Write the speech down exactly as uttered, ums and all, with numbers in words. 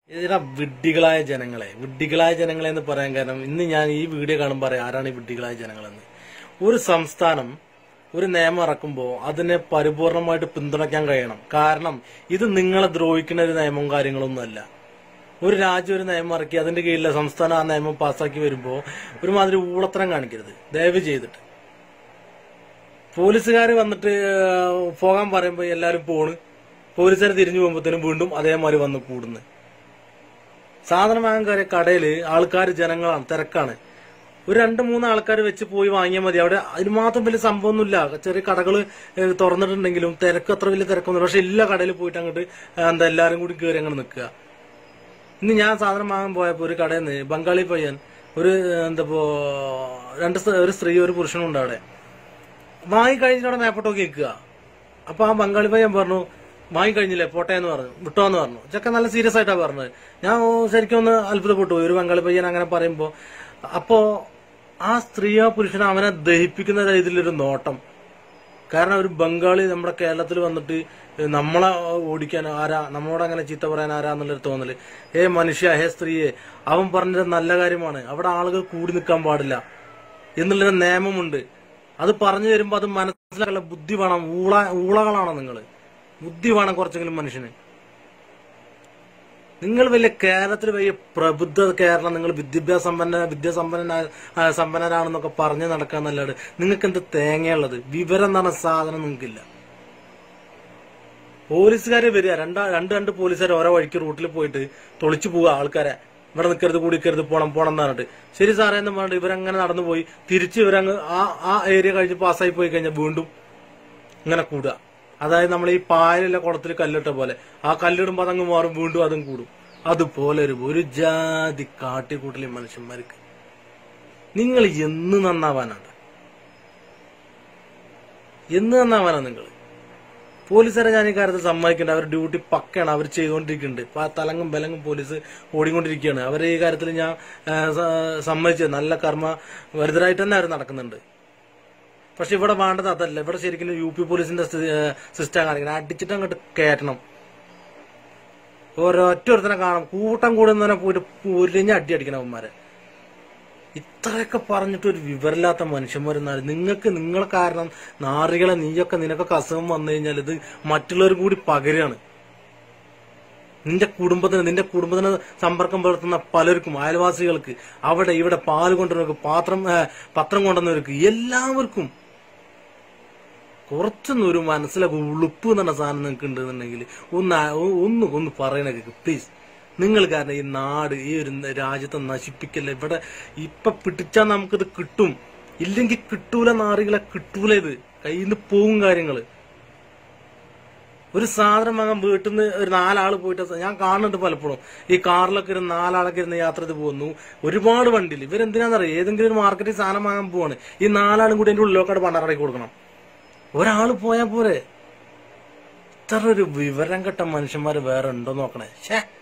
ഇതിനാ വിഡ്ഢികളായ ജനങ്ങളെ വിഡ്ഢികളായ ജനങ്ങളെ എന്ന് പറയാൻ കാരണം ഇന്ന് ഞാൻ ഈ വീഡിയോ കാണുമ്പോൾ പറയാം ആരാണ് ഈ വിഡ്ഢികളായ ജനങ്ങളെന്ന്. ഒരു സംസ്ഥാനം ഒരു നിയമം ഇറക്കുമ്പോൾ അതിനെ പരിപൂർണമായിട്ട് പിന്തുണയ്ക്കാൻ കഴിയണം. കാരണം ഇത് നിങ്ങളെ ദ്രോഹിക്കുന്ന ഒരു നിയമവും കാര്യങ്ങളൊന്നുമല്ല. ഒരു രാജ്യം ഒരു നിയമം ഇറക്കി അതിന്റെ കീഴിലെ സംസ്ഥാനം ആ നിയമം പാസ്സാക്കി വരുമ്പോൾ ഒരുമാതിരി ഊളത്തരം കാണിക്കരുത് ദയവ് ചെയ്തിട്ട്. പോലീസുകാർ വന്നിട്ട് പോകാൻ പറയുമ്പോൾ എല്ലാവരും പോണ്, പോലീസുകാർ തിരിഞ്ഞു പോകുമ്പോഴത്തേനും വീണ്ടും അതേമാതിരി വന്ന് കൂടുന്നു. സാധനം വാങ്ങാൻ കയറിയ കടയില് ആൾക്കാർ ജനങ്ങളാണ്, തിരക്കാണ്. ഒരു രണ്ട് മൂന്ന് ആൾക്കാർ വെച്ച് പോയി വാങ്ങിയാൽ മതി. അവിടെ അതിന് മാത്രം വലിയ സംഭവമൊന്നുമില്ല. ചെറിയ കടകള് തുറന്നിട്ടുണ്ടെങ്കിലും തിരക്ക് അത്ര വലിയ തിരക്കൊന്നുമില്ല. പക്ഷെ എല്ലാ കടയിൽ പോയിട്ട് അങ്ങോട്ട് എന്താ എല്ലാരും കൂടി കയറി അങ്ങോട്ട് നിൽക്കുക. ഇന്ന് ഞാൻ സാധനം വാങ്ങാൻ പോയപ്പോ ഒരു കടയിൽ നിന്ന് ബംഗാളി പയ്യൻ ഒരു എന്താപ്പോ രണ്ട് ഒരു സ്ത്രീ ഒരു പുരുഷനും ഉണ്ട് അവിടെ. വാങ്ങിക്കഴിഞ്ഞിട്ട് അവിടെ മേപ്പോട്ടൊക്കെ നിൽക്കുക. അപ്പൊ ആ ബംഗാളി പയ്യൻ പറഞ്ഞു വാങ്ങിക്കഴിഞ്ഞില്ലേ പോട്ടെ എന്ന് പറഞ്ഞു, വിട്ടോന്ന് പറഞ്ഞു. ചെക്കൻ നല്ല സീരിയസ് ആയിട്ടാ പറഞ്ഞത്. ഞാൻ ശരിക്കും ഒന്ന് അത്ഭുതപ്പെട്ടു ഒരു ബംഗാളി പയ്യൻ അങ്ങനെ പറയുമ്പോ. അപ്പോ ആ സ്ത്രീയോ പുരുഷനോ അവനെ ദഹിപ്പിക്കുന്ന രീതിയിലൊരു നോട്ടം. കാരണം ഒരു ബംഗാളി നമ്മുടെ കേരളത്തിൽ വന്നിട്ട് നമ്മളെ ഓടിക്കാൻ ആരാ, നമ്മളോട് അങ്ങനെ ചീത്ത പറയാൻ ആരാ എന്നുള്ളൊരു തോന്നല്. ഹേ മനുഷ്യ, ഹേ സ്ത്രീയെ, അവൻ പറഞ്ഞത് നല്ല കാര്യമാണ്. അവിടെ ആളുകൾ കൂടി നിൽക്കാൻ പാടില്ല എന്നുള്ളൊരു നിയമമുണ്ട്. അത് പറഞ്ഞു തരുമ്പോ അത് മനസ്സിലാക്കാനുള്ള ബുദ്ധി വേണം. ഊള ഊളകളാണോ നിങ്ങള്? ബുദ്ധി വേണം കുറച്ചെങ്കിലും മനുഷ്യന്. നിങ്ങൾ വലിയ കേരളത്തിൽ വലിയ പ്രബുദ്ധ കേരളം, നിങ്ങൾ വിദ്യാഭ്യാസ സമ്പന്ന വിദ്യാസമ്പന്ന സമ്പന്നരാണെന്നൊക്കെ പറഞ്ഞ് നടക്കാന്നല്ലാണ്ട് നിങ്ങൾക്ക് എന്ത് തേങ്ങയുള്ളത്? വിവരം എന്ന് പറഞ്ഞ സാധനം നിങ്ങൾക്കില്ല. പോലീസുകാര് വരിക, രണ്ടാ രണ്ട് രണ്ട് പോലീസുകാർ ഓരോ വഴിക്ക് റൂട്ടിൽ പോയിട്ട് തൊളിച്ചു പോവുക ആൾക്കാരെ. ഇവിടെ നിൽക്കരുത്, കൂടിക്കരുത്, പോണം പോണം എന്ന് പറഞ്ഞിട്ട്. ശരി സാറേ എന്ന് പറഞ്ഞിട്ട് ഇവരങ്ങനെ നടന്നു പോയി തിരിച്ച് ഇവരങ്ങ് ആ ആ ഏരിയ കഴിഞ്ഞ് പാസ്സായി പോയി കഴിഞ്ഞാൽ വീണ്ടും ഇങ്ങനെ കൂടുക. അതായത് നമ്മൾ ഈ പായലിലെ കുളത്തിൽ കല്ലിട്ട പോലെ ആ കല്ലിടുമ്പോൾ അതങ്ങ് മാറും, വീണ്ടും അതും കൂടും. അതുപോലെ ഒരു ഒരു ജാതി കാട്ടിക്കൂട്ടലി മനുഷ്യന്മാർക്ക്. നിങ്ങൾ എന്ന് നന്നാവാനാണ്? എന്ന് നന്നാവാനാ നിങ്ങൾ? പോലീസുകാരെ ഞാൻ ഈ കാര്യത്തിൽ സമ്മതിക്കുന്നുണ്ട്. അവർ ഡ്യൂട്ടി പക്കയാണ്, അവർ ചെയ്തുകൊണ്ടിരിക്കുന്നുണ്ട്. ഇപ്പൊ ആ തലങ്ങും ബലങ്ങും പോലീസ് ഓടിക്കൊണ്ടിരിക്കുകയാണ്. അവർ ഈ കാര്യത്തിൽ ഞാൻ സമ്മതിച്ചത് നല്ല കർമ്മ വലുതരായിട്ട് തന്നെ അവർ നടക്കുന്നുണ്ട്. പക്ഷെ ഇവിടെ വേണ്ടത് അതല്ല. ഇവിടെ ശരിക്കും യു പി പോലീസിന്റെ സിസ്റ്റം കാണിക്കണം. അടിച്ചിട്ട് അങ്ങോട്ട് കയറ്റണം. ഒരൊറ്റ ഒരുത്തനെ കാണാം കൂട്ടം കൂടുന്നതിനെ പോയിട്ട് പൊരിഞ്ഞ അടി അടിക്കണം അവന്മാരെ. ഇത്രയൊക്കെ പറഞ്ഞിട്ട് ഒരു വിവരമില്ലാത്ത മനുഷ്യന്മാരെന്നാൽ നിങ്ങൾക്ക് നിങ്ങളെ കാരണം നാറികളെ നീയൊക്കെ നിനക്കൊക്കെ അസുഖം വന്നു കഴിഞ്ഞാൽ ഇത് മറ്റുള്ളവർ കൂടി പകരാണ്. നിന്റെ കുടുംബത്തിന് നിന്റെ കുടുംബത്തിന് സമ്പർക്കം പുലർത്തുന്ന പലർക്കും, അയൽവാസികൾക്ക്, അവിടെ ഇവിടെ പാല് കൊണ്ടുവന്നവർക്ക്, പാത്രം പത്രം കൊണ്ടുവന്നവർക്ക്, എല്ലാവർക്കും കുറച്ചൊന്നും ഒരു മനസ്സിലൊക്കെ ഉളുപ്പ് എന്ന് പറഞ്ഞ സാധനം നിങ്ങൾക്ക് ഉണ്ടെന്നുണ്ടെങ്കിൽ ഒന്ന് ഒന്ന് ഒന്ന് പറയണ കേക്ക് പ്ലീസ്. നിങ്ങൾ കാരണം ഈ നാട് ഈ ഒരു രാജ്യത്തെ നശിപ്പിക്കല്ല. ഇവിടെ ഇപ്പൊ പിടിച്ചാൽ നമുക്കിത് കിട്ടും, ഇല്ലെങ്കിൽ കിട്ടൂല. നാറികളെ കിട്ടൂല. ഇത് കയ്യിൽ നിന്ന് പോവും കാര്യങ്ങള്. ഒരു സാധനം വാങ്ങാൻ വീട്ടിൽ നിന്ന് ഒരു നാലാള് പോയിട്ട് ഞാൻ കാണുന്നുണ്ട് പലപ്പോഴും ഈ കാറിലൊക്കെ ഇരുന്ന് നാലാളൊക്കെ ഇരുന്ന് യാത്ര ചെയ്ത് പോകുന്നു. ഒരുപാട് വണ്ടിയിൽ ഇവരെന്തിനാന്നറിയാം, ഏതെങ്കിലും ഒരു മാർക്കറ്റിൽ സാധനം വാങ്ങാൻ പോവാണ്. ഈ നാലാളും കൂടി എന്റെ ഉള്ളിലോക്കാട് പണ്ടാറടക്കി കൊടുക്കണം. ഒരാള് പോയാൽ പോരെ. ഇത്ര ഒരു വിവരം കെട്ട മനുഷ്യന്മാര് വേറെ ഉണ്ടോ നോക്കണേ. ഷേ